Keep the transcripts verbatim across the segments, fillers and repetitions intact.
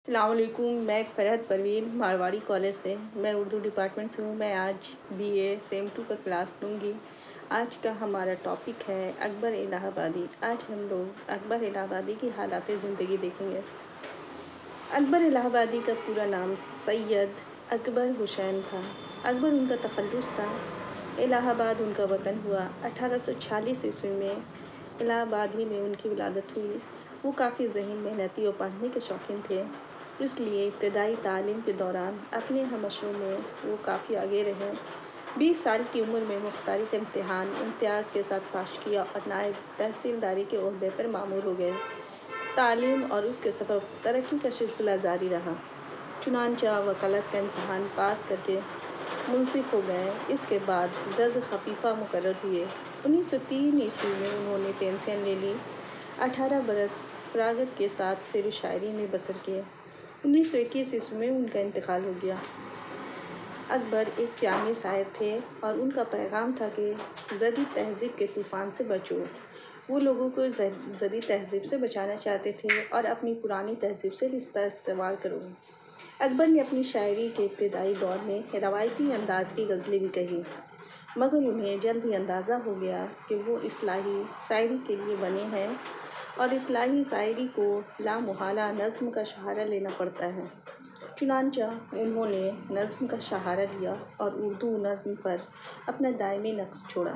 السلام علیکم، میں فرحت پروین مارواڑی کالج سے میں اردو ڈپارٹمنٹ سے ہوں۔ میں آج بی اے سیم ٹو کا کلاس لوں گی۔ آج کا ہمارا ٹاپک ہے اکبر الہ آبادی۔ آج ہم لوگ اکبر الہ آبادی کی حالات زندگی دیکھیں گے۔ اکبر الہ آبادی کا پورا نام سید اکبر حسین تھا۔ اکبر ان کا تخلص تھا۔ الہ آباد ان کا وطن ہوا۔ اٹھارہ سو چھیالیس عیسوی میں الہ آباد ہی میں ان کی ولادت ہوئی۔ وہ کافی ذہین، محنتی اور پڑھنے کے شوقین تھے، اس لیے ابتدائی تعلیم کے دوران اپنے ہم عصروں میں وہ کافی آگے رہے۔ بیس سال کی عمر میں مختلف امتحان امتیاز کے ساتھ پاس کیا اور نائب تحصیلداری کے عہدے پر مامور ہو گئے۔ تعلیم اور اس کے سبب ترقی کا سلسلہ جاری رہا۔ چنانچہ وکالت کا امتحان پاس کر کے منصف ہو گئے۔ اس کے بعد جج خفیہ مقرر ہوئے۔ انیس سو تین عیسوی میں انہوں نے پینشن لے لی۔ اٹھارہ برس فراغت کے ساتھ شعر و شاعری میں بسر کیے۔ انیس سو اکیس عیسوی میں ان کا انتقال ہو گیا۔ اکبر ایک پیامبر شاعر تھے اور ان کا پیغام تھا کہ جدید تہذیب کے طوفان سے بچو۔ وہ لوگوں کو جدید تہذیب سے بچانا چاہتے تھے اور اپنی پرانی تہذیب سے رشتہ استوار کرو۔ اکبر نے اپنی شاعری کے ابتدائی دور میں روایتی انداز کی غزلیں بھی کہیں، مگر انہیں جلد ہی اندازہ ہو گیا کہ وہ اصطلاحی شاعری کے لیے بنے ہیں اور اصطلاحی شاعری کو لامحالہ نظم کا سہارا لینا پڑتا ہے۔ چنانچہ انہوں نے نظم کا سہارا لیا اور اردو نظم پر اپنا دائمی نقش چھوڑا۔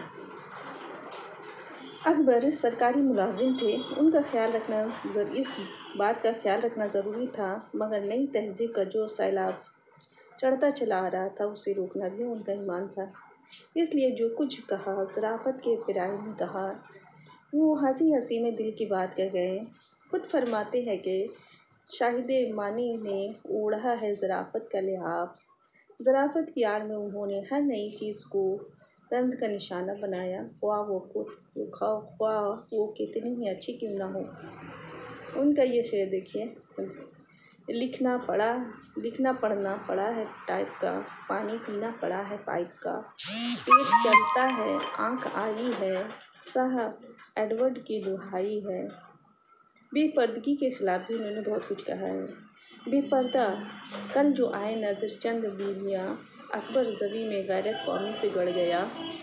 اکبر سرکاری ملازم تھے۔ ان کا خیال رکھنا اس بات کا خیال رکھنا ضروری تھا، مگر نئی تہذیب کا جو سیلاب چڑھتا چلا آ رہا تھا اسے روکنا بھی ان کا ایمان تھا۔ اس لیے جو کچھ کہا ظرافت کے پیراہے میں کہا۔ وہ ہنسی ہنسی میں دل کی بات کہہ گئے۔ خود فرماتے ہیں کہ شاہد معنی نے اوڑھا ہے ظرافت کا لحاف۔ ظرافت کی آڑ میں انہوں نے ہر نئی چیز کو طنز کا نشانہ بنایا، خواہ وہ خواہ وہ کتنی ہی اچھی کیوں نہ ہو۔ ان کا یہ شعر دیکھیے: لکھنا پڑا لکھنا پڑھنا پڑا ہے ٹائپ کا، پانی پینا پڑا ہے پائپ کا، پیٹ چلتا ہے آنکھ آئی ہے، شاہ ایڈورڈ کی دہائی ہے۔ بے پردگی کے خلاف بھی انہوں نے بہت کچھ کہا ہے۔ بے پردہ کل جو آئے نظر چند بیویاں، اکبر زوی میں غیرت قومی سے گڑ گیا۔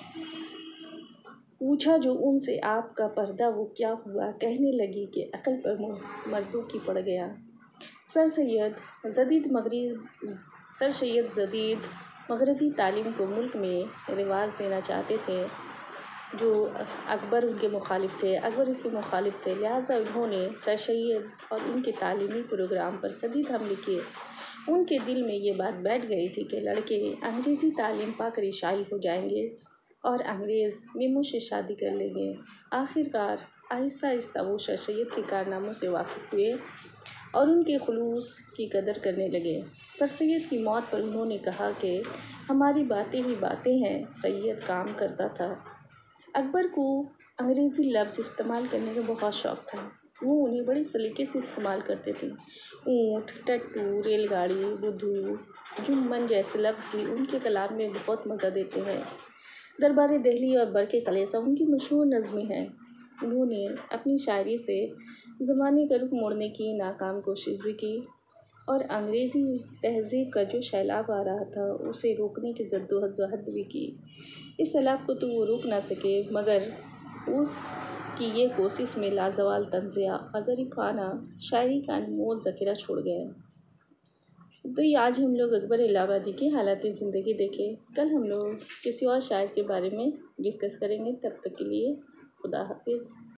پوچھا جو ان سے آپ کا پردہ وہ کیا ہوا، کہنے لگی کہ عقل پر مردوں کی پڑ گیا۔ سر سید جدید مغربی سر سید جدید مغربی تعلیم کو ملک میں رواج دینا چاہتے تھے، جو اکبر ان کے مخالف تھے۔ اکبر اس کے مخالف تھے، لہٰذا انہوں نے سر سید اور ان کے تعلیمی پروگرام پر شدید حملے کیے۔ ان کے دل میں یہ بات بیٹھ گئی تھی کہ لڑکے انگریزی تعلیم پا کر عیسائی ہو جائیں گے اور انگریز میموں سے شادی کر لیں گے۔ آخر کار آہستہ آہستہ وہ سر سید کے کارناموں سے واقف ہوئے اور ان کے خلوص کی قدر کرنے لگے۔ سر سید کی موت پر انہوں نے کہا کہ ہماری باتیں ہی باتیں ہیں، سید کام کرتا تھا۔ اکبر کو انگریزی لفظ استعمال کرنے کا بہت شوق تھا۔ وہ انہیں بڑے سلیقے سے استعمال کرتے تھے۔ اونٹ، ٹٹو، ریل گاڑی، بدھو، جمن جیسے لفظ بھی ان کے کلام میں بہت مزہ دیتے ہیں۔ دربار دہلی اور برق کلیسا ان کی مشہور نظمیں ہیں۔ انہوں نے اپنی شاعری سے زمانے کا رخ موڑنے کی ناکام کوشش بھی کی اور انگریزی تہذیب کا جو سیلاب آ رہا تھا اسے روکنے کی جدوجہد بھی کی۔ اس سیلاب کو تو وہ روک نہ سکے، مگر اس کی یہ کوشش میں لازوال طنزیہ اور ظریفانہ شاعری کا انمول ذخیرہ چھوڑ گئے۔ تو یہ آج ہم لوگ اکبر الہ آبادی کی حالات زندگی دیکھے۔ کل ہم لوگ کسی اور شاعر کے بارے میں ڈسکس کریں گے۔ تب تک کے لیے خدا حافظ۔